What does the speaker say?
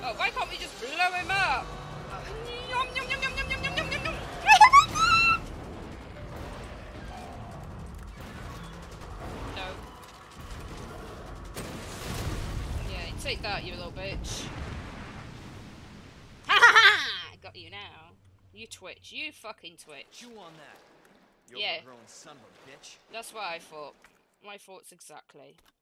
Oh, why can't we just blow him up? Yum, yum, yum, yum, yum, yum, yum, yum, yum. No. Yeah, take that, you little bitch. Ha ha ha! Got you now. You twitch. You fucking twitch. Chew on that. You Yeah. overgrown son of a bitch. That's what I thought. My thoughts exactly.